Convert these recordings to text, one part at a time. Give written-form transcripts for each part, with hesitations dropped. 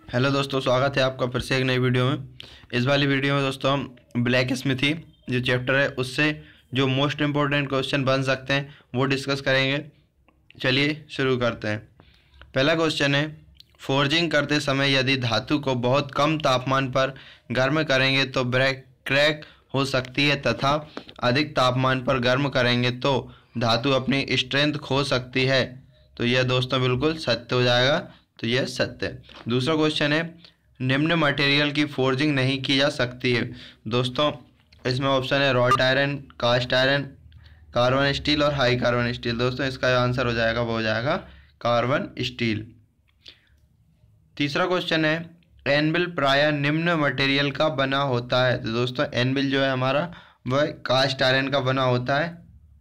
Hello दोस्तों, स्वागत है आपका फिर से एक नई वीडियो में। इस वाली वीडियो में दोस्तों हम ब्लैक स्मिथी जो चैप्टर है उससे जो मोस्ट इम्पोर्टेंट क्वेश्चन बन सकते हैं वो डिस्कस करेंगे। चलिए शुरू करते हैं। पहला क्वेश्चन है, फोर्जिंग करते समय यदि धातु को बहुत कम तापमान पर गर्म करेंगे तो ब्रेक क्रैक हो सकती है तथा अधिक तापमान पर गर्म करेंगे तो धातु अपनी स्ट्रेंथ खो सकती है। तो यह दोस्तों बिल्कुल सत्य हो जाएगा, तो यह सत्य है। दूसरा क्वेश्चन है, निम्न मटेरियल की फोर्जिंग नहीं की जा सकती है। दोस्तों इसमें ऑप्शन है wrought iron, cast iron, carbon steel और हाई कार्बन स्टील। दोस्तों इसका आंसर हो जाएगा वो हो जाएगा कार्बन स्टील। तीसरा क्वेश्चन है, एनविल प्रायः निम्न मटेरियल का बना होता है। तो दोस्तों एनविल जो है हमारा वह कास्ट आयरन का बना होता है।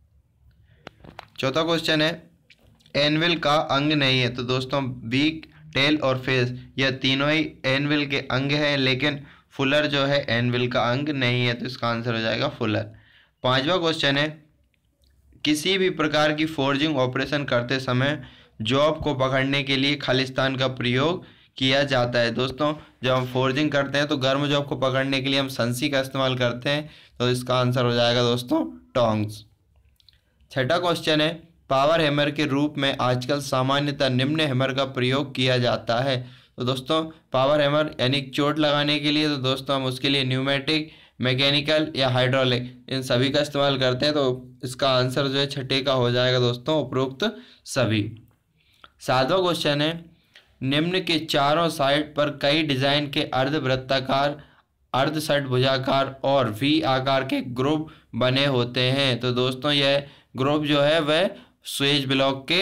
चौथा क्वेश्चन है, एनविल का अंग नहीं है। तो दोस्तों बीक, टेल और फेस यह तीनों ही एनविल के अंग हैं, लेकिन फुलर जो है एनविल का अंग नहीं है, तो इसका आंसर हो जाएगा फुलर। पांचवा क्वेश्चन है, किसी भी प्रकार की फोर्जिंग ऑपरेशन करते समय जॉब को पकड़ने के लिए खालिस्तान का प्रयोग किया जाता है। दोस्तों जब हम फोर्जिंग करते हैं तो गर्म जॉब को पकड़ने के लिए हम संसी का इस्तेमाल करते हैं, तो इसका आंसर हो जाएगा दोस्तों टोंग्स। छठा क्वेश्चन है, पावर हैमर के रूप में आजकल सामान्यतः निम्न हैमर का प्रयोग किया जाता है। तो दोस्तों पावर हैमर यानी चोट लगाने के लिए तो दोस्तों हम उसके लिए न्यूमेटिक, मैकेनिकल या हाइड्रोलिक इन सभी का इस्तेमाल करते हैं, तो इसका आंसर जो है छठे का हो जाएगा दोस्तों उपरोक्त सभी। सातवां क्वेश्चन है, निम्न के चारों साइड पर कई डिजाइन के अर्धवृत्ताकार, अर्ध षटभुजाकार और वी आकार के ग्रुप बने होते हैं। तो दोस्तों यह ग्रुप जो है वह स्वेज ब्लॉक के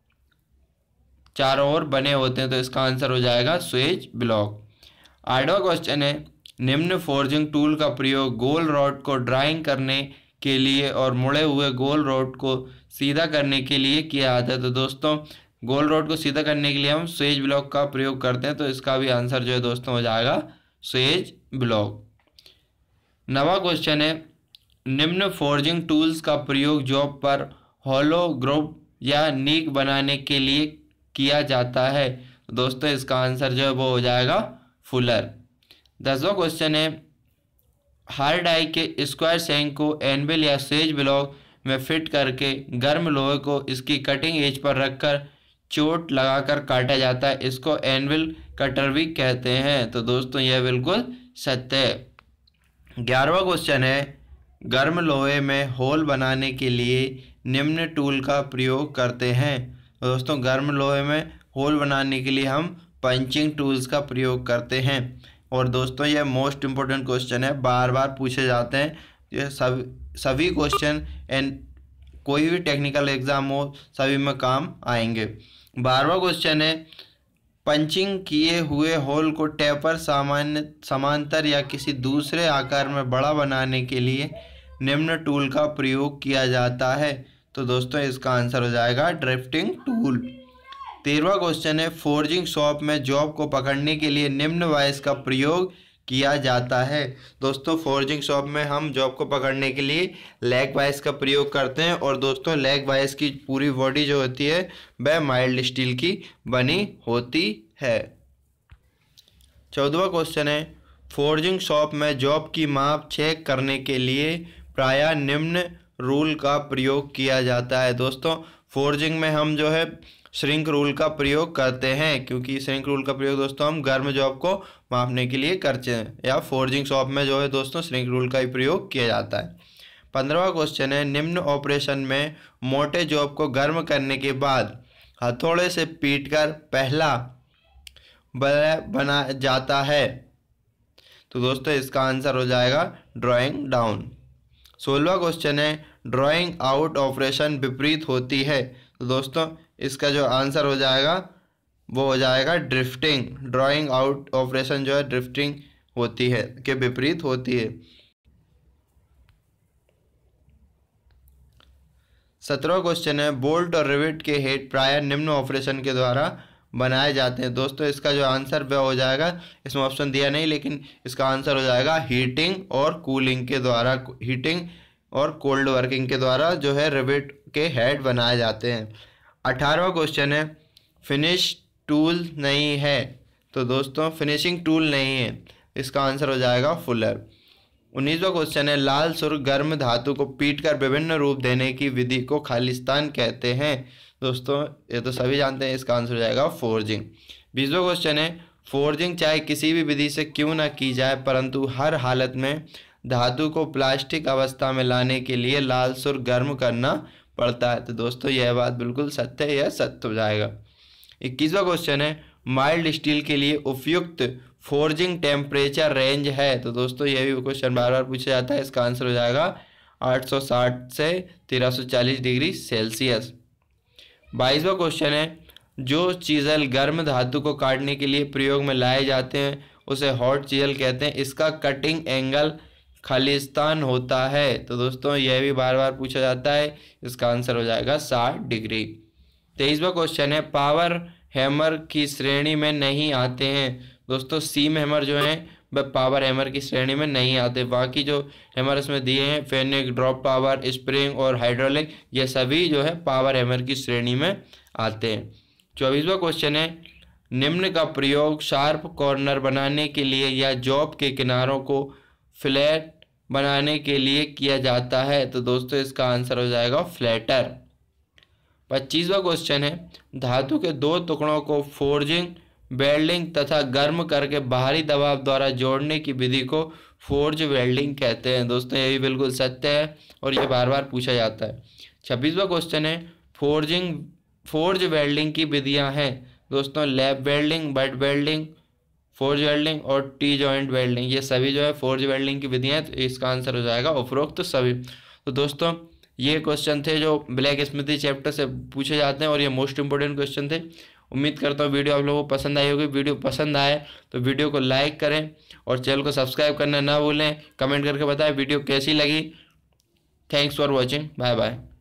चारों ओर बने होते हैं, तो इसका आंसर हो जाएगा स्वेज ब्लॉक। आठवां क्वेश्चन है, निम्न फोर्जिंग टूल का प्रयोग गोल रॉड को ड्राइंग करने के लिए और मुड़े हुए गोल रॉड को सीधा करने के लिए किया जाता है। तो दोस्तों गोल रॉड को सीधा करने के लिए हम स्वेज ब्लॉक का प्रयोग करते हैं, तो इसका भी आंसर जो है दोस्तों हो जाएगा स्वेज ब्लॉक। नवा क्वेश्चन है, निम्न फोर्जिंग टूल्स का प्रयोग जॉब पर हॉलो ग्रुप या नीक बनाने के लिए किया जाता है। दोस्तों इसका आंसर जो है वो हो जाएगा फुलर। 10वां क्वेश्चन है, हार्ड डाई के स्क्वायर शैंक को एनविल या स्वेज ब्लॉक में फिट करके गर्म लोहे को इसकी कटिंग एज पर रखकर चोट लगाकर काटा जाता है, इसको एनविल कटर भी कहते हैं। तो दोस्तों यह बिल्कुल सत्य है। 11वां क्वेश्चन है, गर्म लोहे में होल बनाने के लिए निम्न टूल का प्रयोग करते हैं। तो दोस्तों गर्म लोहे में होल बनाने के लिए हम पंचिंग टूल्स का प्रयोग करते हैं। और दोस्तों यह मोस्ट इम्पोर्टेंट क्वेश्चन है, बार बार पूछे जाते हैं। ये सभी क्वेश्चन एंड कोई भी टेक्निकल एग्जाम हो सभी में काम आएंगे। 12वां क्वेश्चन है, पंचिंग किए हुए होल को टेपर समांतर या किसी दूसरे आकार में बड़ा बनाने के लिए निम्न टूल का प्रयोग किया जाता है। तो दोस्तों इसका आंसर हो जाएगा ड्रिफ्टिंग टूल। 13वां क्वेश्चन है, फोर्जिंग शॉप में जॉब को पकड़ने के लिए निम्न वाइस का प्रयोग किया जाता है। दोस्तों फोर्जिंग शॉप में हम जॉब को पकड़ने के लिए लैग वाइस का प्रयोग करते हैं, और दोस्तों लैग वाइस की पूरी बॉडी जो होती है वह माइल्ड स्टील की बनी होती है। 14वां क्वेश्चन है, फोर्जिंग शॉप में जॉब की माप चेक करने के लिए प्रायः निम्न रूल का प्रयोग किया जाता है। दोस्तों फोर्जिंग में हम जो है श्रिंक रूल का प्रयोग करते हैं, क्योंकि श्रिंक रूल का प्रयोग दोस्तों हम गर्म जॉब को मापने के लिए करते हैं, या फोर्जिंग शॉप में जो है दोस्तों श्रिंक रूल का ही प्रयोग किया जाता है। 15वां क्वेश्चन है, निम्न ऑपरेशन में मोटे जॉब को गर्म करने के बाद हथौड़े से पीटकर पहला बना जाता है। तो दोस्तों इसका आंसर हो जाएगा ड्राइंग डाउन। 16वां क्वेश्चन है, ड्राइंग आउट ऑपरेशन विपरीत होती है। तो दोस्तों इसका जो आंसर हो जाएगा वो हो जाएगा ड्रिफ्टिंग। ड्राइंग आउट ऑपरेशन जो है ड्रिफ्टिंग होती है के विपरीत होती है। 17वां क्वेश्चन है, बोल्ट और रिवेट के हेड प्रायः निम्न ऑपरेशन के द्वारा बनाए जाते हैं। दोस्तों इसका जो आंसर वह हो जाएगा, इसमें ऑप्शन दिया नहीं लेकिन इसका आंसर हो जाएगा हीटिंग और कूलिंग के द्वारा, हीटिंग और कोल्ड वर्किंग के द्वारा जो है रिवेट के हेड बनाए जाते हैं। 18वां क्वेश्चन है, फिनिश टूल नहीं है तो दोस्तों फिनिशिंग टूल नहीं है, इसका आंसर हो जाएगा फुलर। 19वां क्वेश्चन है, लाल सुर्ख गर्म धातु को पीटकर विभिन्न रूप देने की विधि को खालिस्तान कहते हैं। दोस्तों ये तो सभी जानते हैं, इसका आंसर हो जाएगा फोर्जिंग। 20वां क्वेश्चन है, फोर्जिंग चाहे किसी भी विधि से क्यों ना की जाए परंतु हर हालत में धातु को प्लास्टिक अवस्था में लाने के लिए लाल सुर्ख गर्म करना पड़ता है। तो दोस्तों यह बात बिल्कुल सत्य है, यह सत्य हो जाएगा। 21वां क्वेश्चन है, माइल्ड स्टील के लिए उपयुक्त फोर्जिंग टेम्परेचर रेंज है। तो दोस्तों यह भी क्वेश्चन बार बार पूछा जाता है, इसका आंसर हो जाएगा 860 से 1340 डिग्री सेल्सियस। 22वां क्वेश्चन है, जो चीजल गर्म धातु को काटने के लिए प्रयोग में लाए जाते हैं उसे हॉट चीजल कहते हैं, इसका कटिंग एंगल खालिस्तान होता है। तो दोस्तों यह भी बार बार पूछा जाता है, इसका आंसर हो जाएगा 60 डिग्री। 23वां क्वेश्चन है, पावर हैमर की श्रेणी में नहीं आते हैं। दोस्तों सीम हैमर जो है वह पावर हैमर की श्रेणी में नहीं आते, बाकी जो हैमर इसमें दिए हैं फेनिक, ड्रॉप पावर, स्प्रिंग और हाइड्रोलिक, ये सभी जो है पावर हैमर की श्रेणी में आते हैं। 24वां क्वेश्चन है, निम्न का प्रयोग शार्प कॉर्नर बनाने के लिए या जॉब के किनारों को फ्लैट बनाने के लिए किया जाता है। तो दोस्तों इसका आंसर हो जाएगा फ्लैटर। 25वां क्वेश्चन है, धातु के दो टुकड़ों को फोर्जिंग, वेल्डिंग तथा गर्म करके बाहरी दबाव द्वारा जोड़ने की विधि को फोर्ज वेल्डिंग कहते हैं। दोस्तों ये भी बिल्कुल सत्य है और ये बार बार पूछा जाता है। 26वां क्वेश्चन है, फोर्ज वेल्डिंग की विधियां हैं। दोस्तों lap welding, butt welding, forge welding और टी जॉइंट वेल्डिंग, ये सभी जो है फोर्ज वेल्डिंग की विधियां हैं। तो इसका आंसर हो जाएगा उपरोक्त सभी। तो दोस्तों ये क्वेश्चन थे जो ब्लैक स्मिथी चैप्टर से पूछे जाते हैं और ये मोस्ट इंपोर्टेंट क्वेश्चन थे। उम्मीद करता हूँ वीडियो आप लोगों को पसंद आई होगी। वीडियो पसंद आए तो वीडियो को लाइक करें और चैनल को सब्सक्राइब करना ना भूलें। कमेंट करके बताएं वीडियो कैसी लगी। Thanks for watching, bye bye.